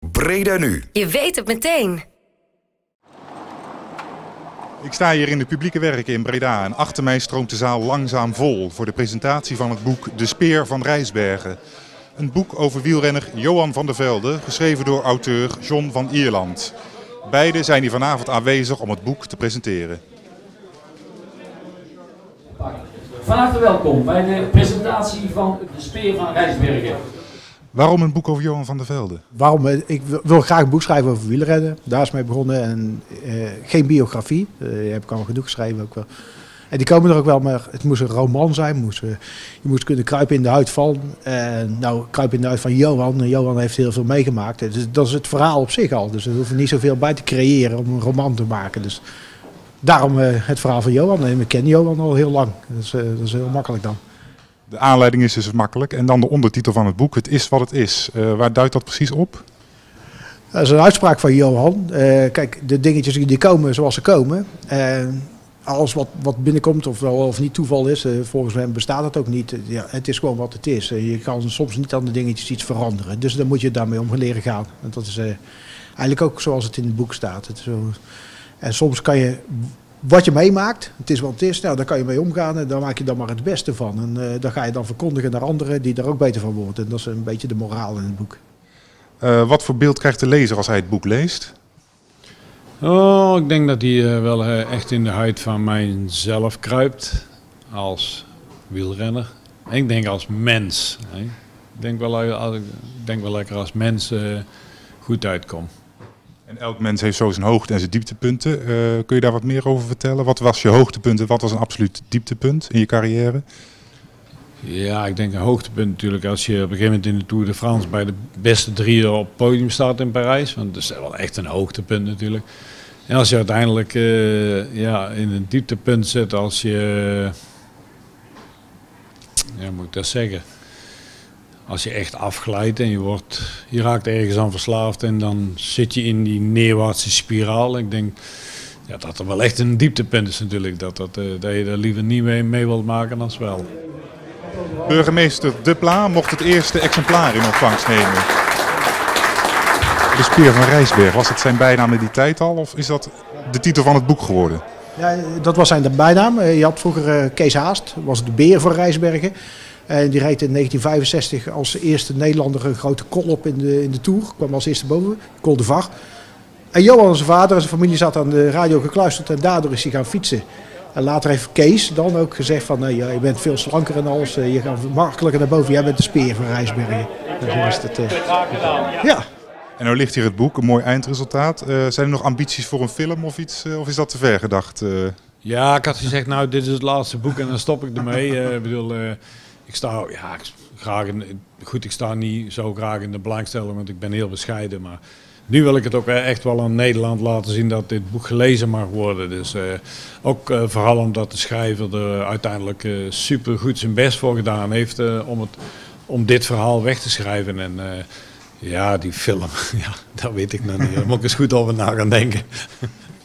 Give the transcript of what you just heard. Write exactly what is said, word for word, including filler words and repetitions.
Breda Nu. Je weet het meteen. Ik sta hier in de publieke werken in Breda en achter mij stroomt de zaal langzaam vol voor de presentatie van het boek De Speer van Rijsbergen. Een boek over wielrenner Johan van der Velde, geschreven door auteur John van Ierland. Beiden zijn hier vanavond aanwezig om het boek te presenteren. Van harte welkom bij de presentatie van De Speer van Rijsbergen. Waarom een boek over Johan van der Velde? Waarom? Ik wil graag een boek schrijven over wielrennen. Daar is mee begonnen. En, uh, geen biografie. Uh, die heb ik al genoeg geschreven ook wel. En die komen er ook wel, maar het moest een roman zijn. Moest, uh, je moest kunnen kruipen in de huid van. Uh, nou, kruipen in de huid van Johan. Johan heeft heel veel meegemaakt. Dus dat is het verhaal op zich al. Dus er hoeft niet zoveel bij te creëren om een roman te maken. Dus daarom uh, het verhaal van Johan. En we kennen Johan al heel lang. Dus, uh, dat is heel makkelijk dan. De aanleiding is dus makkelijk. En dan de ondertitel van het boek. Het is wat het is. Uh, waar duidt dat precies op? Dat is een uitspraak van Johan. Uh, kijk, de dingetjes die komen zoals ze komen. Uh, alles wat, wat binnenkomt of wel of niet toeval is, uh, volgens hem bestaat het ook niet. Uh, ja, het is gewoon wat het is. Uh, je kan soms niet aan de dingetjes iets veranderen. Dus dan moet je daarmee om leren gaan. En dat is uh, eigenlijk ook zoals het in het boek staat. Het is zo, en soms kan je... Wat je meemaakt, het is wat het is, nou, daar kan je mee omgaan en daar maak je dan maar het beste van. En uh, dan ga je dan verkondigen naar anderen die daar ook beter van worden. En dat is een beetje de moraal in het boek. Uh, wat voor beeld krijgt de lezer als hij het boek leest? Oh, ik denk dat hij uh, wel uh, echt in de huid van mijzelf kruipt als wielrenner. En ik denk als mens. Hè. Ik denk wel, uh, ik denk wel lekker als mens uh, goed uitkom. En elk mens heeft zo zijn hoogte- en zijn dieptepunten. Uh, kun je daar wat meer over vertellen? Wat was je hoogtepunt en wat was een absoluut dieptepunt in je carrière? Ja, ik denk een hoogtepunt natuurlijk als je op een gegeven moment in de Tour de France bij de beste drie op het podium staat in Parijs. Want dat is wel echt een hoogtepunt natuurlijk. En als je uiteindelijk uh, ja, in een dieptepunt zit, als je, ja, hoe moet ik dat zeggen? Als je echt afglijdt en je, wordt, je raakt ergens aan verslaafd en dan zit je in die neerwaartse spiraal. Ik denk ja, dat er wel echt een dieptepunt is natuurlijk, dat, dat, uh, dat je er liever niet mee, mee wilt maken dan wel. Burgemeester De Pla mocht het eerste exemplaar in ontvangst nemen. De Speer van Rijsbergen, was het zijn bijnaam in die tijd al of is dat de titel van het boek geworden? Ja, dat was zijn bijnaam. Je had vroeger uh, Kees Haast, was de Beer van Rijsbergen. En die reed in negentien vijfenzestig als eerste Nederlander een grote kol op in de, in de Tour. Kwam als eerste boven, Col de Var. En Johan, zijn vader en zijn familie zat aan de radio gekluisterd en daardoor is hij gaan fietsen. En later heeft Kees dan ook gezegd van, nee, ja, je bent veel slanker en alles. Je gaat makkelijker naar boven, jij bent de Speer van Rijsbergen. En zo is het. Uh, ja. En nou ligt hier het boek, een mooi eindresultaat. Uh, zijn er nog ambities voor een film of iets? Uh, of is dat te ver gedacht? Uh... Ja, ik had gezegd, nou, dit is het laatste boek en dan stop ik ermee. Uh, ik bedoel... Uh, Ik sta, ja, graag in, goed, ik sta niet zo graag in de belangstelling, want ik ben heel bescheiden. Maar nu wil ik het ook echt wel aan Nederland laten zien dat dit boek gelezen mag worden. Dus uh, ook uh, vooral omdat de schrijver er uiteindelijk uh, super goed zijn best voor gedaan heeft uh, om, het, om dit verhaal weg te schrijven. En uh, ja, die film, ja, dat weet ik nog niet. Daar moet ik eens goed over na gaan denken.